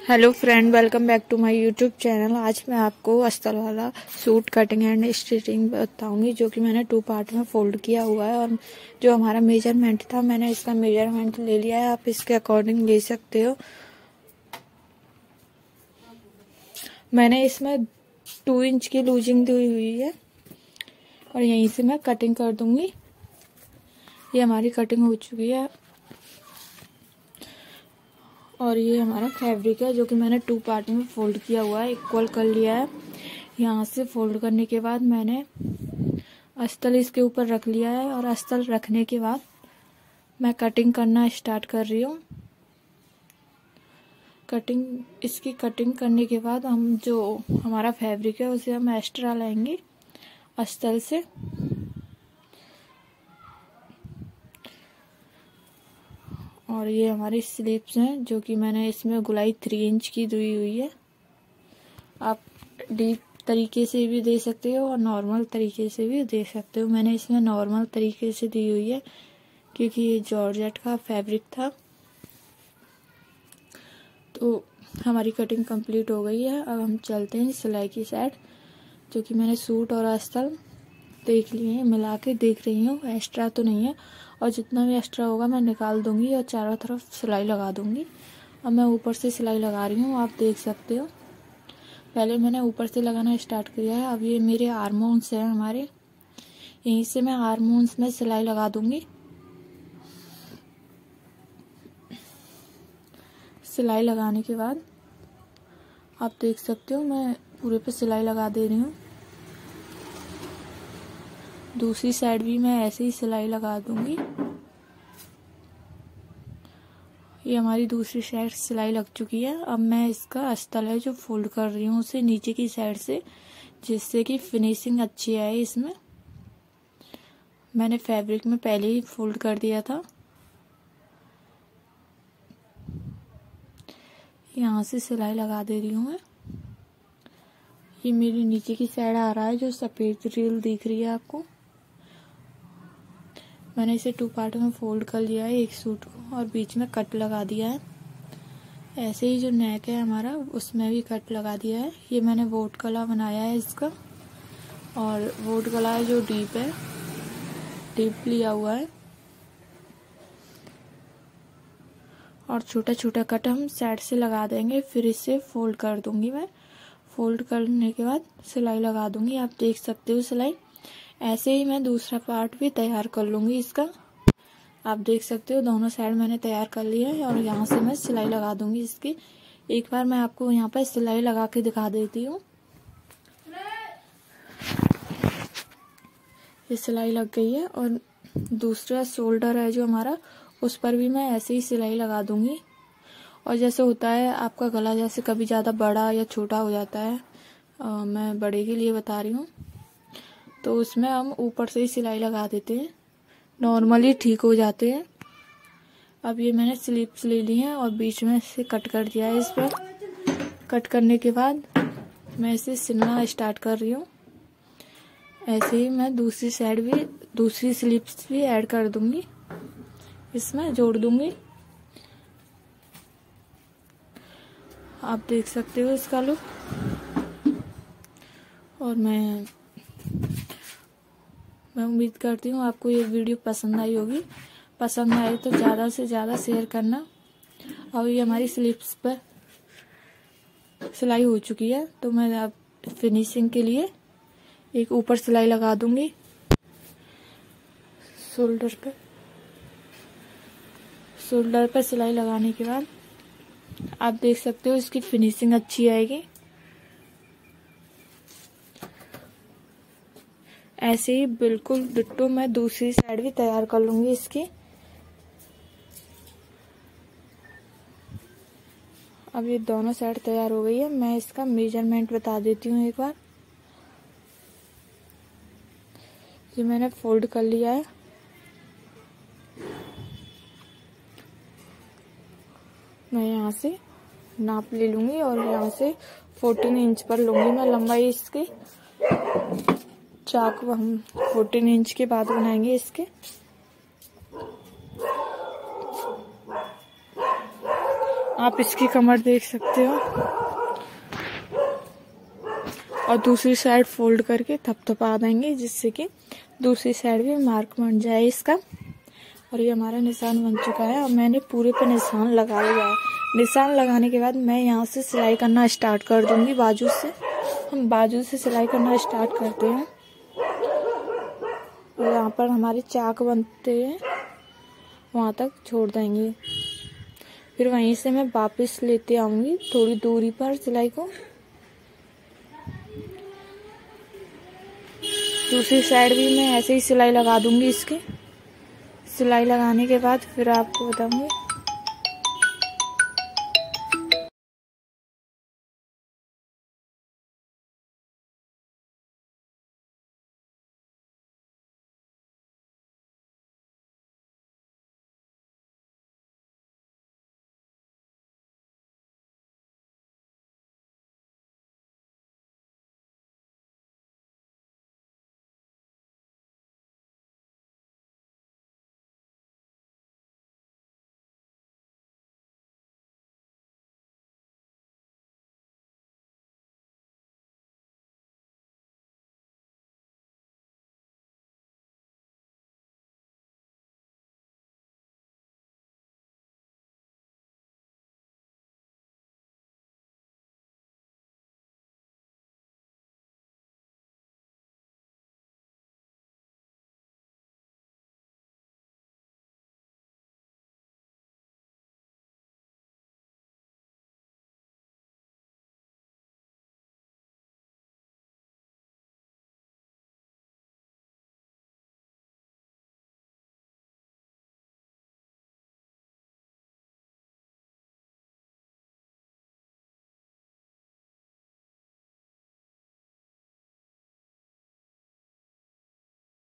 Hello friend, welcome back to my YouTube channel. आज मैं आपको अस्तर वाला सूट कटिंग एंड स्टिचिंग बताऊंगी, जो कि मैंने 2 पार्ट में फोल्ड किया हुआ है। और जो हमारा मेजरमेंट था, मैंने इसका मेजरमेंट ले लिया है। आप इसके अकॉर्डिंग ले सकते हो। मैंने इसमें 2 इंच की लूजिंग दी हुई है और यहीं से मैं कटिंग कर दूंगी। ये हमारी कटिंग हो चुकी है और ये हमारा फैब्रिक है, जो कि मैंने 2 पार्ट में फोल्ड किया हुआ है, इक्वल कर लिया है। यहाँ से फोल्ड करने के बाद मैंने अस्तर इसके ऊपर रख लिया है और अस्तर रखने के बाद मैं कटिंग करना स्टार्ट कर रही हूँ। इसकी कटिंग करने के बाद हम जो हमारा फैब्रिक है उसे हम एक्स्ट्रा लाएंगे अस्तर से। और ये हमारी स्लीव्स हैं, जो कि मैंने इसमें गुलाई 3 इंच की दी हुई है। आप डीप तरीके से भी दे सकते हो और नॉर्मल तरीके से भी दे सकते हो। मैंने इसमें नॉर्मल तरीके से दी हुई है क्योंकि ये जॉर्जेट का फैब्रिक था। तो हमारी कटिंग कंप्लीट हो गई है। अब हम चलते हैं सिलाई की साइड, जो कि मैंने सूट और अस्तर देख लिए हैं, मिला के देख रही हूँ। एक्स्ट्रा तो नहीं है और जितना भी एक्स्ट्रा होगा मैं निकाल दूंगी और चारों तरफ सिलाई लगा दूंगी। अब मैं ऊपर से सिलाई लगा रही हूँ, आप देख सकते हो। पहले मैंने ऊपर से लगाना स्टार्ट किया है। अब ये मेरे आर्मोन्स हैं हमारे, यहीं से मैं आर्मोन्स में सिलाई लगा दूंगी। सिलाई लगाने के बाद आप देख सकते हो मैं पूरे पे सिलाई लगा दे रही हूँ। दूसरी साइड भी मैं ऐसे ही सिलाई लगा दूंगी। ये हमारी दूसरी साइड सिलाई लग चुकी है। अब मैं इसका अस्तर है जो फोल्ड कर रही हूँ उसे नीचे की साइड से, जिससे कि फिनिशिंग अच्छी आए इसमें। मैंने फैब्रिक में पहले ही फोल्ड कर दिया था। यहाँ से सिलाई लगा दे रही हूँ मैं। ये मेरी नीचे की साइड आ रहा है, जो सफेद रील दिख रही है आपको। मैंने इसे 2 पार्ट में फोल्ड कर लिया है एक सूट को और बीच में कट लगा दिया है। ऐसे ही जो नेक है हमारा उसमें भी कट लगा दिया है। ये मैंने वोट गला बनाया है इसका, और वोट गला है जो डीप है, डीप लिया हुआ है। और छोटा छोटा कट हम साइड से लगा देंगे, फिर इसे फोल्ड कर दूंगी मैं। फोल्ड करने के बाद सिलाई लगा दूंगी। आप देख सकते हो सिलाई। ऐसे ही मैं दूसरा पार्ट भी तैयार कर लूंगी इसका। आप देख सकते हो दोनों साइड मैंने तैयार कर लिया है और यहाँ से मैं सिलाई लगा दूंगी इसकी। एक बार मैं आपको यहाँ पर सिलाई लगा के दिखा देती हूँ। ये सिलाई लग गई है और दूसरा शोल्डर है जो हमारा, उस पर भी मैं ऐसे ही सिलाई लगा दूंगी। और जैसे होता है आपका गला जैसे कभी ज़्यादा बड़ा या छोटा हो जाता है, मैं बड़े के लिए बता रही हूँ, तो उसमें हम ऊपर से ही सिलाई लगा देते हैं, नॉर्मली ठीक हो जाते हैं। अब ये मैंने स्लीव्स ले ली हैं और बीच में से कट कर दिया है। इस पर कट करने के बाद मैं इसे सिलना स्टार्ट कर रही हूँ। ऐसे ही मैं दूसरी साइड भी, दूसरी स्लीव्स भी ऐड कर दूंगी, इसमें जोड़ दूंगी। आप देख सकते हो इसका लुक। और मैं उम्मीद करती हूँ आपको ये वीडियो पसंद आई होगी। पसंद आए तो ज़्यादा से ज़्यादा शेयर करना। और ये हमारी स्लीव्स पर सिलाई हो चुकी है, तो मैं अब फिनिशिंग के लिए एक ऊपर सिलाई लगा दूंगी शोल्डर पर सिलाई लगाने के बाद आप देख सकते हो इसकी फिनिशिंग अच्छी आएगी। ऐसे ही बिल्कुल डिट्टो मैं दूसरी साइड भी तैयार कर लूंगी इसकी। अब ये दोनों साइड तैयार हो गई है। मैं इसका मेजरमेंट बता देती हूँ एक बार। ये मैंने फोल्ड कर लिया है। मैं यहाँ से नाप ले लूंगी और यहाँ से 14 इंच पर लूंगी मैं लंबाई इसकी। चाक हम 14 इंच के बाद बनाएंगे इसके। आप इसकी कमर देख सकते हो। और दूसरी साइड फोल्ड करके थपथपा देंगे जिससे कि दूसरी साइड भी मार्क बन जाए इसका। और ये हमारा निशान बन चुका है और मैंने पूरे पे निशान लगा लिया है। निशान लगाने के बाद मैं यहाँ से सिलाई करना स्टार्ट कर दूंगी बाजू से। हम बाजू से सिलाई करना स्टार्ट करते हैं। और यहाँ पर हमारे चाक बनते हैं वहाँ तक छोड़ देंगे। फिर वहीं से मैं वापस लेते आऊंगी थोड़ी दूरी पर सिलाई को। दूसरी साइड भी मैं ऐसे ही सिलाई लगा दूंगी इसकी। सिलाई लगाने के बाद फिर आपको बताऊंगी।